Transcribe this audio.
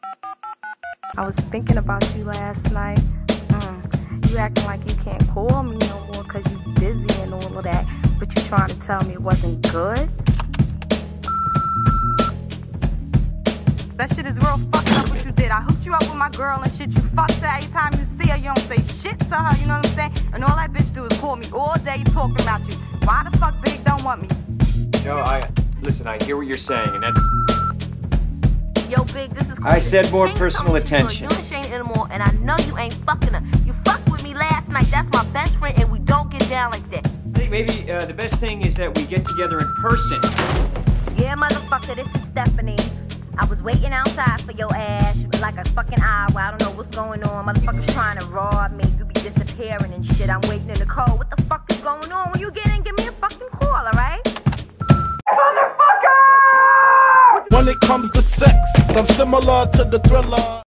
I was thinking about you last night. You acting like you can't call me no more because you busy and all of that, but you trying to tell me it wasn't good? That shit is real fucked up what you did. I hooked you up with my girl and shit. You fucked her every time you see her. You don't say shit to her, you know what I'm saying? And all that bitch do is call me all day talking about you. Why the fuck Big don't want me? No, listen, I hear what you're saying, and that's... Yo, Big, this is crazy. I said more personal attention. You ain't anymore, and I know you ain't fucking her. You fucked with me last night. That's my best friend, and we don't get down like that. I think maybe the best thing is that we get together in person. Yeah, motherfucker, this is Stephanie. I was waiting outside for your ass. You was like a fucking hour. I don't know what's going on. Motherfuckers trying to rob me. You be disappearing and shit. I'm waiting in the cold. What the fuck is going on? When you get in, give me a fucking call, alright? When it comes to sex, I'm similar to the Thriller.